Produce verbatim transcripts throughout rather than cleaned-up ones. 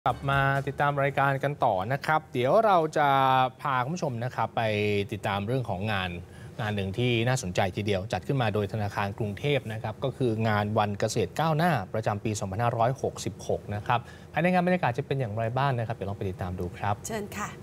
กลับมาติดตามรายการกันต่อนะครับเดี๋ยวเราจะพาคุณผู้ชมนะครับไปติดตามเรื่องของงานงานหนึ่งที่น่าสนใจทีเดียวจัดขึ้นมาโดยธนาคารกรุงเทพนะครับก็คืองานวันเกษตรก้าวหน้าประจำปี สองพันห้าร้อยหกสิบหก นะครับภายในงานบรรยากาศจะเป็นอย่างไรบ้างนะครับเดี๋ยวลองไปติดตามดูครับเชิญค่ะ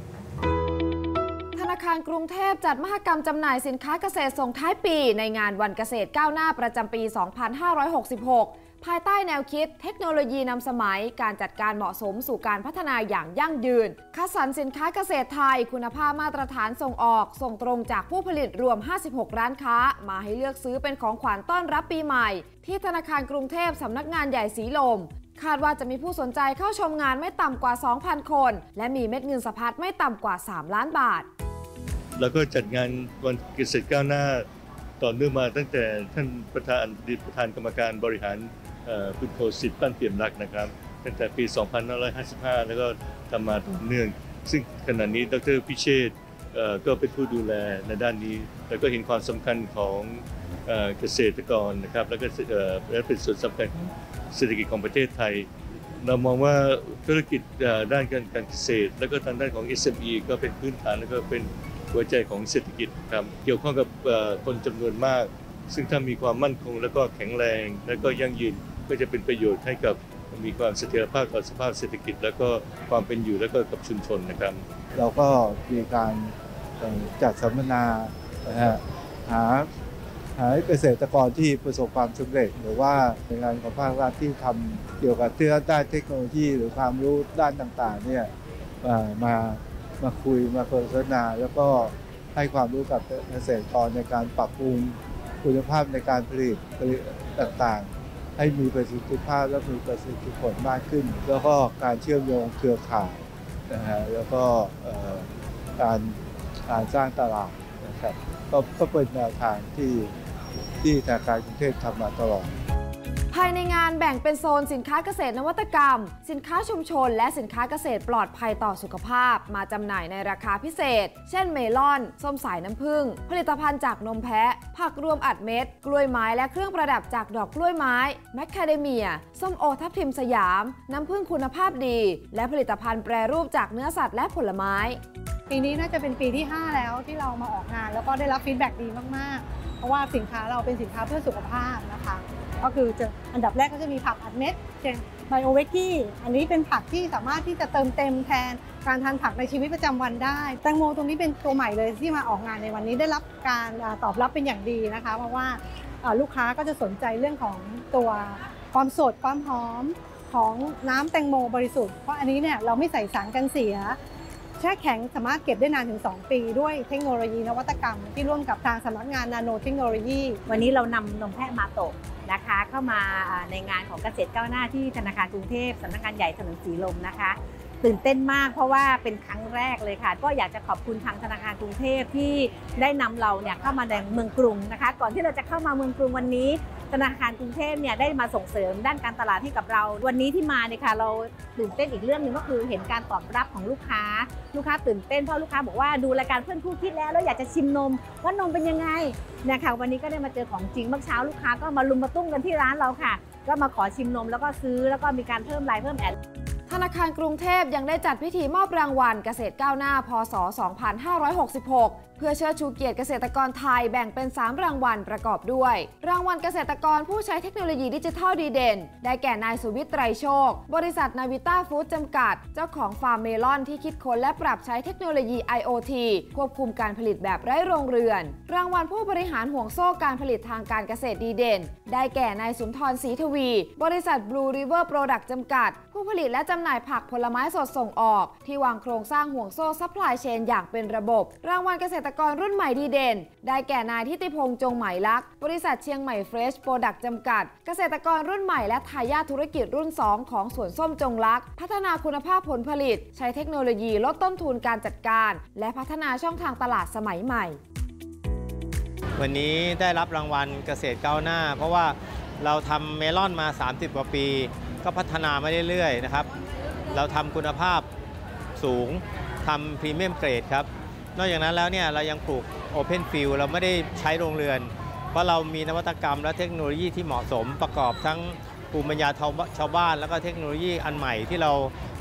ธนาคารกรุงเทพจัดมหกรรมจำหน่ายสินค้าเกษตรส่งท้ายปีในงานวันเกษตรก้าวหน้าประจำปี สองพันห้าร้อยหกสิบหก ภายใต้แนวคิดเทคโนโลยีนำสมัยการจัดการเหมาะสมสู่การพัฒนาอย่างยั่งยืนคัดสรรสินค้าเกษตรไทยคุณภาพมาตรฐานส่งออกส่งตรงจากผู้ผลิตรวมห้าสิบหกร้านค้ามาให้เลือกซื้อเป็นของขวัญต้อนรับปีใหม่ที่ธนาคารกรุงเทพสำนักงานใหญ่สีลมคาดว่าจะมีผู้สนใจเข้าชมงานไม่ต่ำกว่า สองพัน คนและมีเม็ดเงินสะพัดไม่ต่ำกว่าสามล้านบาทแล้วก็จัดงานวันเกษตรก้าวหน้าต่อเนื่องมาตั้งแต่ท่านประธานอดีตประธานกรรมการบริหารคุณโคสิทธิ์ปั้นเปี่ยมรักนะครับตั้งแต่ปี สองพันห้าร้อยห้าสิบห้า แล้วก็ทำมาต่อเนื่องซึ่งขณะนี้ดร.พิเชษฐ์ก็เป็นผู้ดูแลในด้านนี้แล้วก็เห็นความสำคัญของเกษตรกรนะครับแล้วก็และเป็นส่วนสำคัญของเศรษฐกิจของประเทศไทยเรามองว่าธุรกิจด้านการเกษตรแล้วก็ทางด้านของ เอส เอ็ม อี ก็เป็นพื้นฐานแล้วก็เป็นหัวใจของเศรษฐกิจครับเกี่ยวข้องกับคนจำนวนมากซึ่งถ้ามีความมั่นคงแล้วก็แข็งแรงแล้วก็ยั่งยืนก็จะเป็นประโยชน์ให้กับมีความเสถียรภาพต่อสภาพเศรษฐกิจแล้วก็ความเป็นอยู่แล้วก็กับชุมชนนะครับเราก็มีการจัดสัมมนาหาหาเกษตรกรที่ประสบความสำเร็จหรือว่าในงานของภาครัฐที่ทำเกี่ยวกับด้านเทคโนโลยีหรือความรู้ด้านต่างๆเนี่ยมามาคุยมาสนทนาแล้วก็ให้ความรู้กับเกษตรกรในการปรับปรุงคุณภาพในการผลิตผลิตต่างๆให้มีประสิทธิภาพและมีประสิทธิผลมากขึ้นแล้วก็การเชื่อมโยงเครือข่ายนะฮะแล้วก็การการสร้างตลาดนะครับก็ก็เป็นแนวทางที่ที่ธนาคารกรุงเทพทำมาตลอดภายในงานแบ่งเป็นโซนสินค้าเกษตรนวัตกรรมสินค้าชุมชนและสินค้าเกษตรปลอดภัยต่อสุขภาพมาจำหน่ายในราคาพิเศษเช่นเมลอนส้มสายน้ำผึ้งผลิตภัณฑ์จากนมแพะผักรวมอัดเม็ดกล้วยไม้และเครื่องประดับจากดอกกล้วยไม้แมคคาเดเมียส้มโอทับทิมสยามน้ำผึ้งคุณภาพดีและผลิตภัณฑ์แปรรูปจากเนื้อสัตว์และผลไม้ปีนี้น่าจะเป็นปีที่ห้าแล้วที่เรามาออกงานแล้วก็ได้รับฟีดแบ็กดีมากๆเพราะว่าสินค้าเราเป็นสินค้าเพื่อสุขภาพนะคะก็คือจะอันดับแรกก็จะมีผักอัดเม็ดเช่นไบโอเวกี้อันนี้เป็นผักที่สามารถที่จะเติมเต็มแทนการทานผักในชีวิตประจำวันได้แตงโมตรงนี้เป็นตัวใหม่เลยที่มาออกงานในวันนี้ได้รับการตอบรับเป็นอย่างดีนะคะเพราะว่าลูกค้าก็จะสนใจเรื่องของตัวความสดความหอมของน้ำแตงโมบริสุทธิ์เพราะอันนี้เนี่ยเราไม่ใส่สารกันเสียแช่แข็งสามารถเก็บได้นานถึงสองปีด้วยเทคโนโลยีนวัตกรรมที่ร่วมกับทางสำนักงานนาโนเทคโนโลยีวันนี้เรานำนมแพะมาโตะนะคะเข้ามาในงานของเกษตรก้าวหน้าที่ธนาคารกรุงเทพสำนักงานใหญ่ถนนสีลมนะคะตื่นเต้นมากเพราะว่าเป็นครั้งแรกเลยค่ะก็อยากจะขอบคุณทางธนาคารกรุงเทพที่ได้นำเราเนี่ยเข้ามาในเมืองกรุงนะคะก่อนที่เราจะเข้ามาเมืองกรุงวันนี้ธนาคารกรุงเทพเนี่ยได้มาส่งเสริมด้านการตลาดให้กับเราวันนี้ที่มาเนี่ยค่ะเราตื่นเต้นอีกเรื่องหนึ่งก็คือเห็นการตอบรับของลูกค้าลูกค้าตื่นเต้นเพราะลูกค้าบอกว่าดูรายการเพื่อนคู่คิดแล้วแล้วอยากจะชิมนมว่านมเป็นยังไงนะคะวันนี้ก็ได้มาเจอของจริงเมื่อเช้าลูกค้าก็มาลุมมาตุ้มกันที่ร้านเราค่ะก็มาขอชิมนมแล้วก็ซื้อแล้วก็มีการเพิ่มไลน์เพิ่มแอดธนาคารกรุงเทพยังได้จัดพิธีมอบรางวัลเกษตรก้าวหน้าพ.ศ. สองพันห้าร้อยหกสิบหกเพื่อเชิดชูเกียรติเกษตรกรไทยแบ่งเป็นสามรางวัลประกอบด้วยรางวัลเกษตรกรผู้ใช้เทคโนโลยีดิจิทัลดีเด่นได้แก่นายสุวิทย์ไตรโชคบริษัทนาวิต้าฟู้ดจำกัดเจ้าของฟาร์มเมลอนที่คิดค้นและปรับใช้เทคโนโลยี ไอ โอ ที ควบคุมการผลิตแบบไร้โรงเรือนรางวัลผู้บริหารห่วงโซ่การผลิตทางการเกษตรดีเด่นได้แก่นายสุนทรศรีทวีบริษัท Blue River Product จำกัดผู้ผลิตและจำหน่ายผักผลไม้สดส่งออกที่วางโครงสร้างห่วงโซ่ซัพพลายเชนอย่างเป็นระบบรางวัลเกษตรกรรุ่นใหม่ดีเด่นได้แก่นายทิติพงษ์จงไหมลักษณ์บริษัทเชียงใหม่เฟรชโปรดักต์จำกัดเกษตรกรรุ่นใหม่และทายาทธุรกิจรุ่นสองของสวนส้มจงลักษณ์พัฒนาคุณภาพผลผลิตใช้เทคโนโลยีลดต้นทุนการจัดการและพัฒนาช่องทางตลาดสมัยใหม่วันนี้ได้รับรางวัลเกษตรก้าวหน้าเพราะว่าเราทำเมลอนมาสามสิบกว่าปีก็พัฒนามาเรื่อยๆนะครับเราทำคุณภาพสูงทำพรีเมียมเกรดครับนอกจากนั้นแล้วเนี่ยเรายังปลูกโอเพนฟิลด์เราไม่ได้ใช้โรงเรือนเพราะเรามีนวัตกรรมและเทคโนโลยีที่เหมาะสมประกอบทั้งภูมิปัญญาชาวบ้านแล้วก็เทคโนโลยีอันใหม่ที่เรา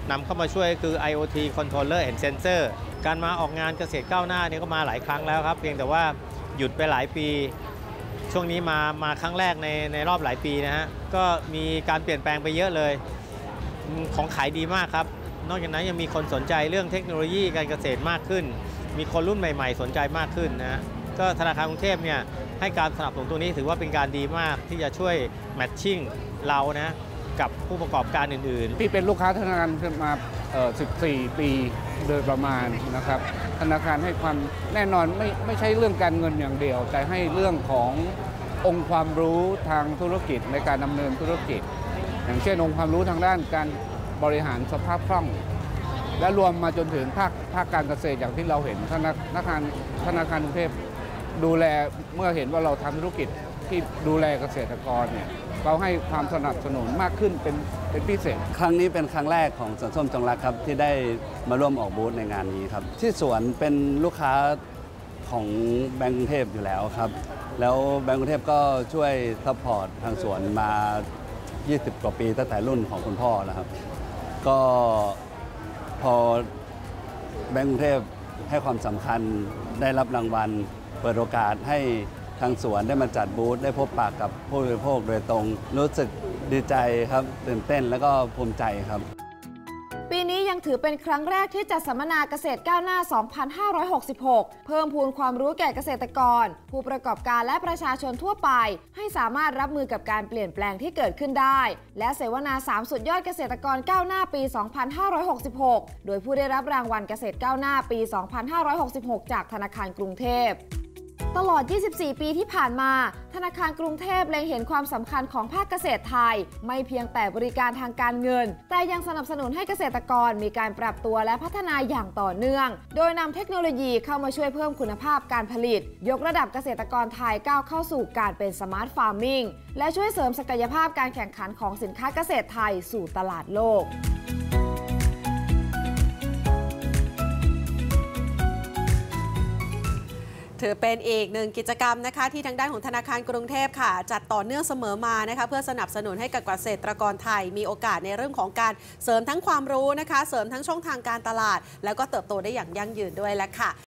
นำเข้ามาช่วยคือ ไอ โอ ที Controller and Sensor การมาออกงานเกษตรก้าวหน้าเนี่ยก็มาหลายครั้งแล้วครับเพียงแต่ว่าหยุดไปหลายปีช่วงนี้มามาครั้งแรกในในรอบหลายปีนะฮะก็มีการเปลี่ยนแปลงไปเยอะเลยของขายดีมากครับนอกจากนั้นยังมีคนสนใจเรื่องเทคโนโลยีการเกษตรมากขึ้นมีคนรุ่นใหม่ๆสนใจมากขึ้นนะก็ธนาคารกรุงเทพเนี่ยให้การสนับสนุนตรงนี้ถือว่าเป็นการดีมากที่จะช่วยแมทชิ่งเรานะกับผู้ประกอบการอื่นๆพี่เป็นลูกค้าธนาคารมาสิบสี่ปีโดยประมาณนะครับธนาคารให้ความแน่นอนไม่ไม่ใช่เรื่องการเงินอย่างเดียวแต่ให้เรื่องขององค์ความรู้ทางธุรกิจในการดำเนินธุรกิจอย่างเช่นองค์ความรู้ทางด้านการบริหารสภาพคล่องและรวมมาจนถึงภาคภาคการเกษตรอย่างที่เราเห็นธนาคารธนาคารกรุงเทพดูแลเมื่อเห็นว่าเราทำธุรกิจที่ดูแลเกษตรกรเนี่ยเราให้ความสนับสนุนมากขึ้นเป็นเป็นพิเศษครั้งนี้เป็นครั้งแรกของสวนส้มจงรักครับที่ได้มาร่วมออกบูธในงานนี้ครับที่สวนเป็นลูกค้าของแบงก์กรุงเทพอยู่แล้วครับแล้วแบงก์กรุงเทพก็ช่วยซัพพอร์ตทางสวนมายี่สิบกว่าปีตั้งแต่รุ่นของคุณพ่อแล้วครับก็พอแบงก์กรุงเทพให้ความสำคัญได้รับรางวัลเปิดโอกาสให้ทางสวนได้มาจัดบูธได้พบปะกับผู้บริโภคโดยตรงรู้สึกดีใจครับตื่นเต้นแล้วก็ภูมิใจครับปีนี้ยังถือเป็นครั้งแรกที่จัดสัมมนาเกษตรก้าวหน้า สองพันห้าร้อยหกสิบหก เพิ่มพูนความรู้แก่เกษตรกรผู้ประกอบการและประชาชนทั่วไปให้สามารถรับมือกับการเปลี่ยนแปลงที่เกิดขึ้นได้และเสวนาสามสุดยอดเกษตรกรก้าวหน้าปี สองพันห้าร้อยหกสิบหก โดยผู้ได้รับรางวัลเกษตรก้าวหน้าปี สองพันห้าร้อยหกสิบหก จากธนาคารกรุงเทพตลอด ยี่สิบสี่ ปีที่ผ่านมาธนาคารกรุงเทพเล็งเห็นความสำคัญของภาคเกษตรไทยไม่เพียงแต่บริการทางการเงินแต่ยังสนับสนุนให้เกษตรกรมีการปรับตัวและพัฒนาอย่างต่อเนื่องโดยนำเทคโนโลยีเข้ามาช่วยเพิ่มคุณภาพการผลิตยกระดับเกษตรกรไทยก้าวเข้าสู่การเป็นสมาร์ทฟาร์มมิ่งและช่วยเสริมศักยภาพการแข่งขันของสินค้าเกษตรไทยสู่ตลาดโลกถือเป็นอีกหนึ่งกิจกรรมนะคะที่ทางด้านของธนาคารกรุงเทพค่ะจัดต่อเนื่องเสมอมานะคะเพื่อสนับสนุนให้กับเกษตรกรไทยมีโอกาสในเรื่องของการเสริมทั้งความรู้นะคะเสริมทั้งช่องทางการตลาดแล้วก็เติบโตได้อย่างยั่งยืนด้วยแหละค่ะ